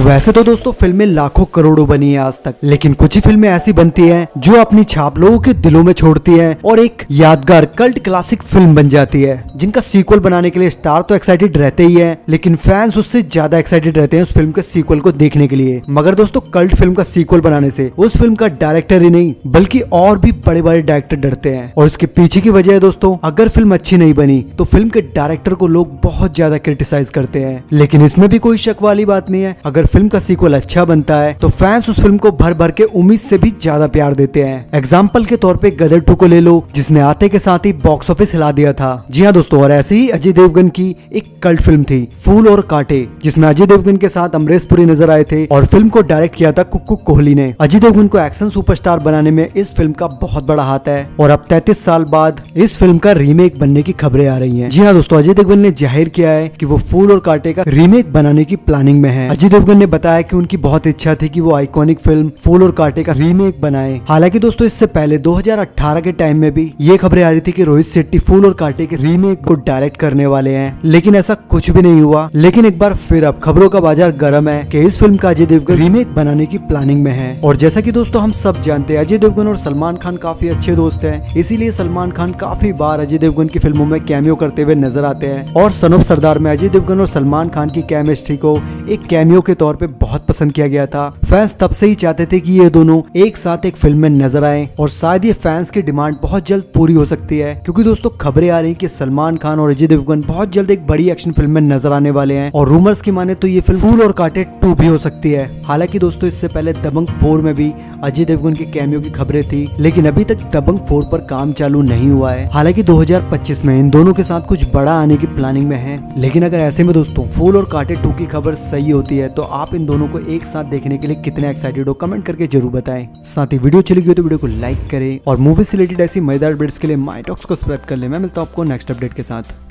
वैसे तो दोस्तों फिल्में लाखों करोड़ों बनी है आज तक, लेकिन कुछ ही फिल्में ऐसी बनती हैं जो अपनी छाप लोगों के दिलों में छोड़ती हैं और एक यादगार कल्ट क्लासिक फिल्म बन जाती है, जिनका सीक्वल बनाने के लिए स्टार तो एक्साइटेड रहते ही हैं, लेकिन फैंस उससे ज्यादा एक्साइटेड रहते हैं उस फिल्म के सीक्वल को देखने के लिए। मगर दोस्तों कल्ट फिल्म का सीक्वल बनाने से उस फिल्म का डायरेक्टर ही नहीं बल्कि और भी बड़े बड़े डायरेक्टर डरते हैं, और इसके पीछे की वजह है दोस्तों, अगर फिल्म अच्छी नहीं बनी तो फिल्म के डायरेक्टर को लोग बहुत ज्यादा क्रिटिसाइज करते हैं। लेकिन इसमें भी कोई शक वाली बात नहीं है, अगर फिल्म का सीक्वल अच्छा बनता है तो फैंस उस फिल्म को भर भर के उम्मीद से भी ज्यादा प्यार देते हैं। एग्जाम्पल के तौर पे गदर 2 को ले लो, जिसने आते के साथ ही बॉक्स ऑफिस हिला दिया था। जी हाँ दोस्तों, और ऐसे ही अजय देवगन की एक कल्ट फिल्म थी फूल और कांटे, जिसमें अजय देवगन के साथ अमरीश पुरी नजर आए थे और फिल्म को डायरेक्ट किया था कुक्कू कोहली ने। अजय देवगन को एक्शन सुपरस्टार बनाने में इस फिल्म का बहुत बड़ा हाथ है, और अब 33 साल बाद इस फिल्म का रीमेक बनने की खबरें आ रही हैं। जी हाँ दोस्तों, अजय देवगन ने जाहिर किया है कि वो फूल और कांटे का रीमेक बनाने की प्लानिंग में है। अजय देवगन ने बताया कि उनकी बहुत इच्छा थी कि वो आइकॉनिक फिल्म फूल और कांटे का रीमेक बनाए। हालांकि दोस्तों इससे पहले 2018 के टाइम में भी ये खबरें आ रही थी कि रोहित शेट्टी फूल और कांटे के रीमेक को डायरेक्ट करने वाले हैं, लेकिन ऐसा कुछ भी नहीं हुआ। लेकिन एक बार फिर अब खबरों का बाजार गर्म है कि इस फिल्म का अजय देवगन रीमेक बनाने की प्लानिंग में है। और जैसा कि दोस्तों हम सब जानते हैं, अजय देवगन और सलमान खान काफी अच्छे दोस्त हैं, इसीलिए सलमान खान काफी बार अजय देवगन की फिल्मों में कैमियो करते हुए नजर आते हैं। और सन ऑफ सरदार में अजय देवगन और सलमान खान की केमिस्ट्री को एक कैमियो के तौर पे बहुत पसंद किया गया था। फैंस तब से ही चाहते थे कि ये दोनों एक साथ एक फिल्म में नजर आए, और शायद ये फैंस की डिमांड बहुत जल्द पूरी हो सकती है, क्योंकि दोस्तों खबरें आ रही हैं कि सलमान खान और अजय देवगन बहुत जल्द एक बड़ी एक्शन फिल्म में नजर आने वाले हैं, और रूमर्स की माने तो ये फिल्म फूल और कांटे 2 भी हो सकती है। हालांकि दोस्तों इससे पहले दबंग 4 में भी अजय देवगन के कैमियो की खबरें थी, लेकिन अभी तक दबंग 4 पर काम चालू नहीं हुआ है। हालांकि 2025 में इन दोनों के साथ कुछ बड़ा आने की प्लानिंग में है। लेकिन अगर ऐसे में दोस्तों फूल और कांटे 2 की खबर सही होती है तो आप इन दोनों को एक साथ देखने के लिए कितने एक्साइटेड हो, कमेंट करके जरूर बताएं। साथ ही वीडियो चली गई तो वीडियो को लाइक करें, और मूवी से रिलेटेड ऐसी मजेदार अपडेट्स के लिए माय टॉक्स को सब्सक्राइब कर ले। मैं मिलता हूं आपको नेक्स्ट अपडेट के साथ।